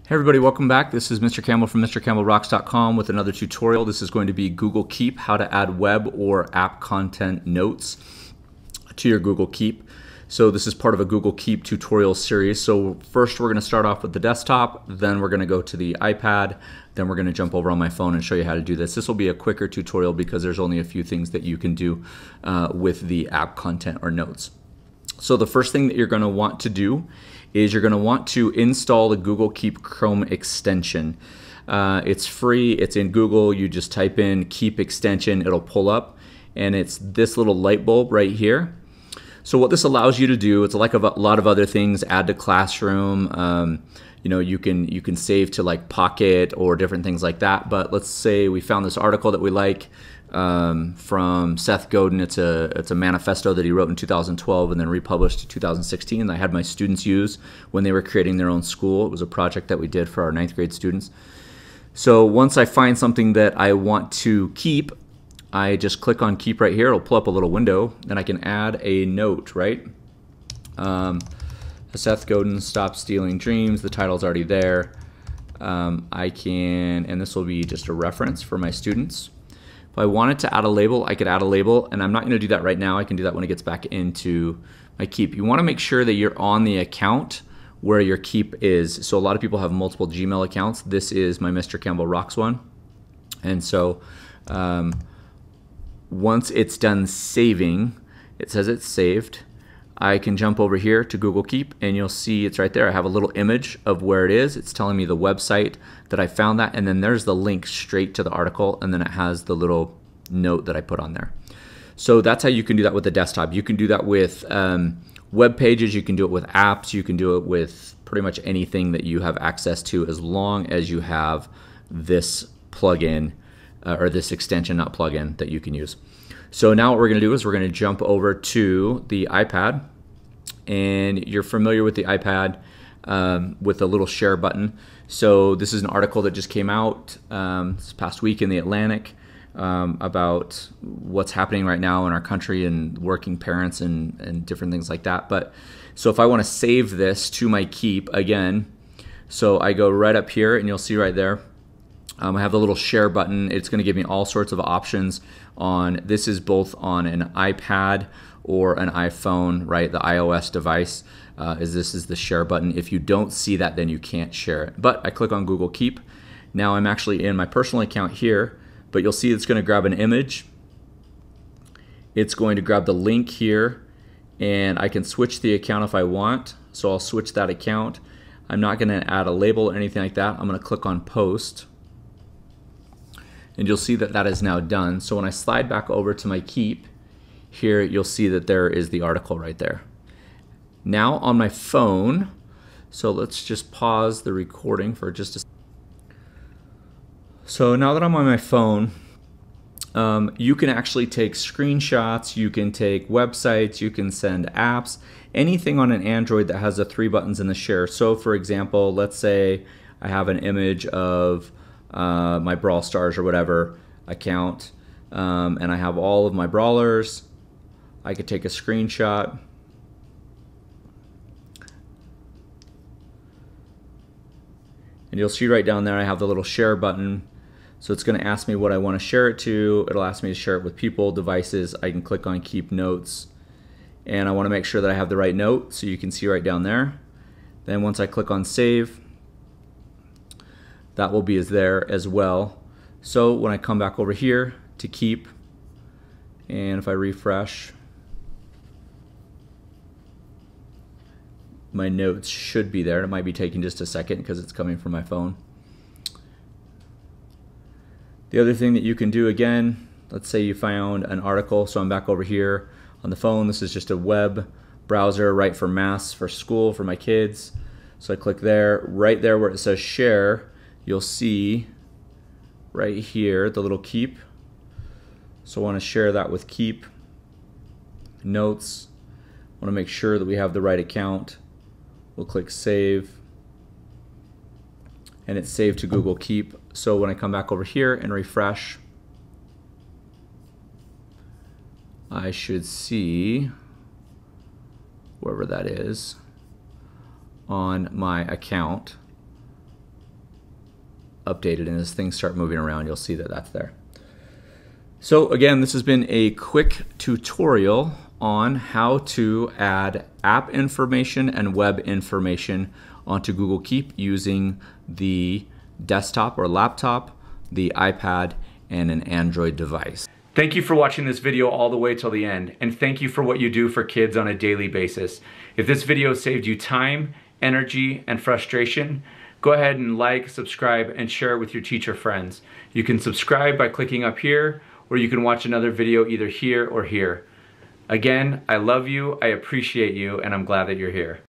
Hey everybody, welcome back. This is Mr. Campbell from MrCampbellRocks.com with another tutorial. This is going to be Google Keep, how to add web or app content notes to your Google Keep. So this is part of a Google Keep tutorial series. So first we're going to start off with the desktop, then we're going to go to the iPad, then we're going to jump over on my phone and show you how to do this. This will be a quicker tutorial because there's only a few things that you can do with the app content or notes. So the first thing that you're going to want to do is you're going to want to install the Google Keep Chrome extension. It's free, it's in Google, you just type in Keep extension, it'll pull up, and it's this little light bulb right here. So what this allows you to do, it's like a lot of other things, add to Classroom, you know, you can save to like Pocket or different things like that. But let's say we found this article that we like from Seth Godin. It's a manifesto that he wrote in 2012 and then republished in 2016 that I had my students use when they were creating their own school. It was a project that we did for our 9th grade students. So once I find something that I want to keep, I just click on keep right here. It'll pull up a little window, and I can add a note, right? Seth Godin, Stop Stealing Dreams. The title's already there. I can, and this will be just a reference for my students. If I wanted to add a label, I could add a label, and I'm not going to do that right now. I can do that when it gets back into my Keep. You want to make sure that you're on the account where your Keep is. So a lot of people have multiple Gmail accounts. This is my Mr. Campbell Rocks one. And so once it's done saving, it says it's saved, I can jump over here to Google Keep, and you'll see it's right there. I have a little image of where it is. It's telling me the website that I found that, and then there's the link straight to the article, and then it has the little note that I put on there. So that's how you can do that with the desktop. You can do that with web pages, you can do it with apps, you can do it with pretty much anything that you have access to, as long as you have this plugin or this extension, not plugin, that you can use. So now what we're going to do is we're going to jump over to the iPad, and you're familiar with the iPad with the little share button. So this is an article that just came out this past week in the Atlantic about what's happening right now in our country and working parents and different things like that. But so if I want to save this to my Keep again, so I go right up here, and you'll see right there, I have the little share button. It's going to give me all sorts of options on, this is both on an iPad or an iPhone, right? The iOS device this is the share button. If you don't see that, then you can't share it. But I click on Google Keep. Now I'm actually in my personal account here, but you'll see it's going to grab an image. It's going to grab the link here, and I can switch the account if I want. So I'll switch that account. I'm not going to add a label or anything like that. I'm going to click on Post, and you'll see that that is now done. So when I slide back over to my Keep, here you'll see that there is the article right there. Now on my phone, so let's just pause the recording for just a second. So now that I'm on my phone, you can actually take screenshots, you can take websites, you can send apps, anything on an Android that has the 3 buttons in the share. So for example, let's say I have an image of my Brawl Stars or whatever account, and I have all of my brawlers. I could take a screenshot, and you'll see right down there I have the little share button. So it's going to ask me what I want to share it to. It'll ask me to share it with people, devices. I can click on Keep Notes, and I want to make sure that I have the right note, so you can see right down there. Then once I click on Save, that will be there as well. So when I come back over here to Keep, and if I refresh, my notes should be there. It might be taking just a second because it's coming from my phone. The other thing that you can do, again, let's say you found an article. So I'm back over here on the phone. This is just a web browser, right, for mass, for school, for my kids. So I click there. Right there where it says share, you'll see right here the little Keep. So I want to share that with Keep Notes. I want to make sure that we have the right account. We'll click Save, and it's saved to Google Keep. So when I come back over here and refresh, I should see, wherever that is, on my account. updated, and as things start moving around, you'll see that that's there. So again, this has been a quick tutorial on how to add app information and web information onto Google Keep using the desktop or laptop, the iPad, and an Android device. Thank you for watching this video all the way till the end, and thank you for what you do for kids on a daily basis. If this video saved you time, energy, and frustration, go ahead and like, subscribe, and share it with your teacher friends. You can subscribe by clicking up here, or you can watch another video either here or here. Again, I love you, I appreciate you, and I'm glad that you're here.